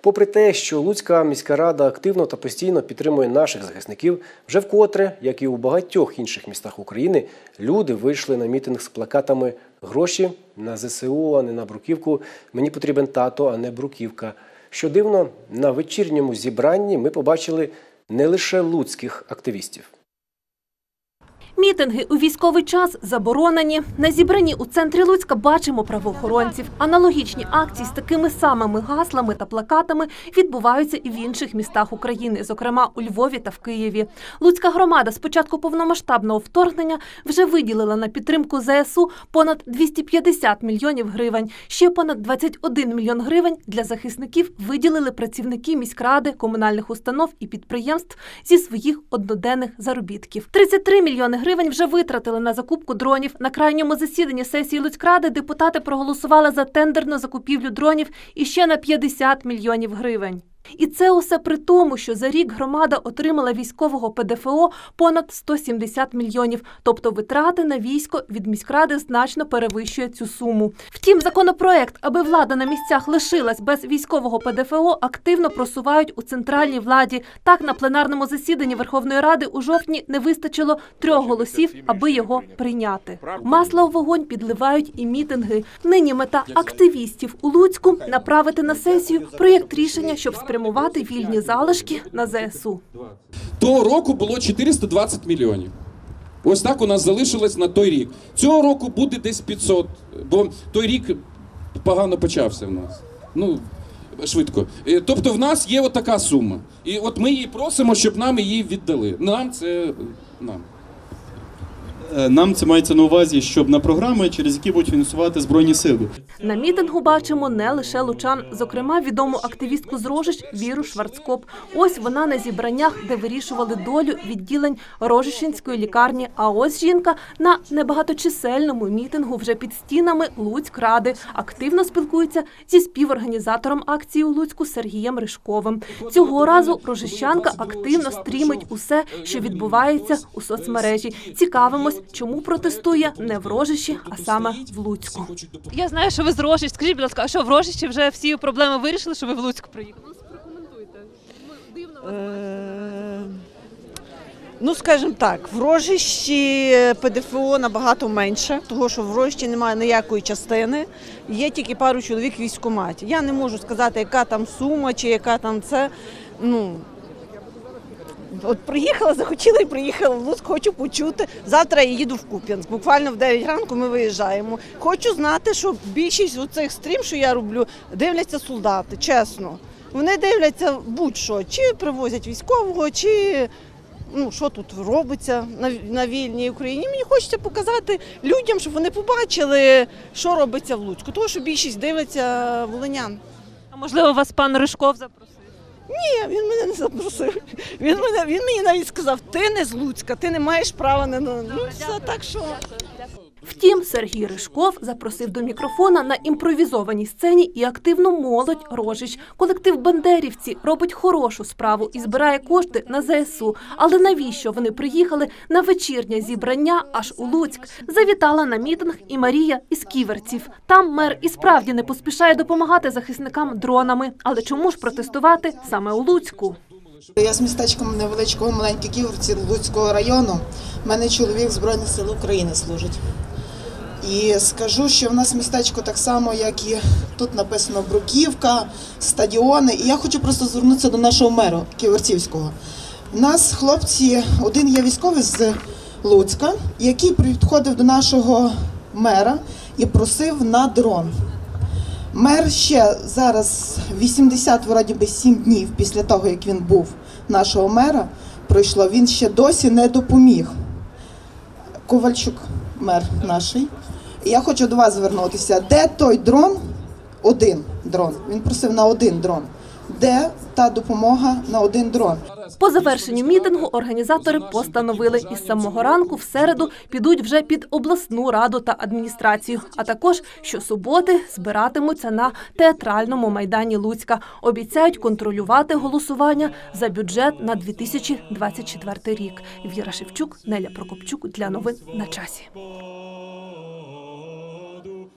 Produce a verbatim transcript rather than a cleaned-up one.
Попри те, що Луцька міська рада активно та постійно підтримує наших захисників, вже вкотре, як і у багатьох інших містах України, люди вийшли на мітинг з плакатами «Гроші на зе се у, а не на бруківку», «Мені потрібен тато, а не бруківка». Що дивно, на вечірньому зібранні ми побачили не лише луцьких активістів. Мітинги у військовий час заборонені. На зібранні у центрі Луцька бачимо правоохоронців. Аналогічні акції з такими самими гаслами та плакатами відбуваються і в інших містах України, зокрема у Львові та в Києві. Луцька громада з початку повномасштабного вторгнення вже виділила на підтримку зе ес у понад двісті п'ятдесят мільйонів гривень. Ще понад двадцять один мільйон гривень для захисників виділили працівники міськради, комунальних установ і підприємств зі своїх одноденних заробітків. тридцять три мільйони гривень вже витратили на закупку дронів. На крайньому засіданні сесії Луцькради депутати проголосували за тендерну закупівлю дронів і ще на п'ятдесят мільйонів гривень. І це усе при тому, що за рік громада отримала військового пе де еф о понад сто сімдесят мільйонів. Тобто витрати на військо від міськради значно перевищує цю суму. Втім, законопроект, аби влада на місцях лишилась без військового пе де еф о, активно просувають у центральній владі. Так, на пленарному засіданні Верховної Ради у жовтні не вистачило трьох голосів, аби його прийняти. Масло у вогонь підливають і мітинги. Нині мета активістів у Луцьку – направити на сесію проєкт рішення, щоб спрямувати вільні залишки на зе ес у. Того року було чотириста двадцять мільйонів. Ось так у нас залишилось на той рік. Цього року буде десь п'ятсот, бо той рік погано почався в нас. Ну, швидко. Тобто в нас є отака сума. І от ми її просимо, щоб нам її віддали. Нам це... нам. Нам це мається на увазі, щоб на програми, через які будуть фінансувати Збройні Сили. На мітингу бачимо не лише лучан, зокрема відому активістку з Рожищ Віру Шварцкоп. Ось вона на зібраннях, де вирішували долю відділень Рожищенської лікарні. А ось жінка на небагаточисельному мітингу вже під стінами Луцькради. Активно спілкується зі співорганізатором акції у Луцьку Сергієм Ришковим. Цього разу рожищанка активно стрімить усе, що відбувається у соцмережі. Цікавимось, чому протестує не в Рожищі, а саме в Луцьку. Я знаю, що ви з Рожищ. Скажіть, будь ласка, а що в Рожищі вже всі проблеми вирішили, що ви в Луцьк приїхали? Ну, прокоментуйте. Дивно вас бачити. Ну, скажімо так, в Рожищі пе де еф о набагато менше, тому що в Рожищі немає ніякої частини, є тільки пару чоловік в військкоматі. Я не можу сказати, яка там сума чи яка там це, ну... От приїхала, захотіла і приїхала в Луцьк, хочу почути. Завтра я їду в Куп'янськ. Буквально в дев'ять ранку ми виїжджаємо. Хочу знати, що більшість оцих стрім, що я роблю, дивляться солдати, чесно. Вони дивляться будь-що, чи привозять військового, чи ну, що тут робиться на, на вільній Україні. Мені хочеться показати людям, щоб вони побачили, що робиться в Луцьку. Тому що більшість дивиться волинян. А можливо, вас пан Ришков запросив? Ні, він мене не запросив. Він, мене, він мені навіть сказав, ти не з Луцька, ти не маєш права на... Ну, все, так що... Втім, Сергій Ришков запросив до мікрофона на імпровізованій сцені і активну молодь Рожищ. Колектив «Бандерівці» робить хорошу справу і збирає кошти на зе ес у. Але навіщо вони приїхали на вечірнє зібрання аж у Луцьк? Завітала на мітинг і Марія із Ківерців. Там мер і справді не поспішає допомагати захисникам дронами. Але чому ж протестувати саме у Луцьку? Я з містечка невеличкого, маленькі Ківерці Луцького району. У мене чоловік Збройних сил України служить. І скажу, що в нас містечко так само, як і тут написано Бруківка, стадіони. І я хочу просто звернутися до нашого меру Ківерцівського. У нас хлопці, один є військовий з Луцька, який підходив до нашого мера і просив на дрон. Мер ще зараз вісімдесят, вроді би, сім днів після того, як він був нашого мера, пройшло, він ще досі не допоміг. Ковальчук, мер наш. Я хочу до вас звернутися. Де той дрон? Один дрон. Він просив на один дрон. Де та допомога на один дрон? По завершенню мітингу організатори постановили, із самого ранку в середу підуть вже під обласну раду та адміністрацію, а також щосуботи збиратимуться на театральному майдані Луцька. Обіцяють контролювати голосування за бюджет на дві тисячі двадцять четвертий рік. Віра Шевчук, Неля Прокопчук для новин на часі.